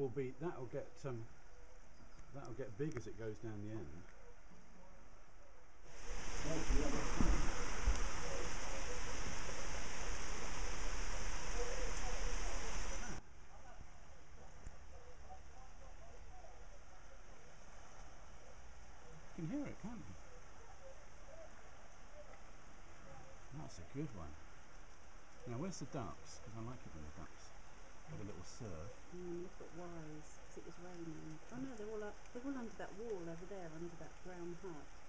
that'll get big as it goes down the end. You can hear it, can't you? That's a good one. Now, where's the ducks? Because I like it when the ducks have a little surf. Look at Wise, because it was raining. Oh no, they're all under that wall over there, under that brown hut.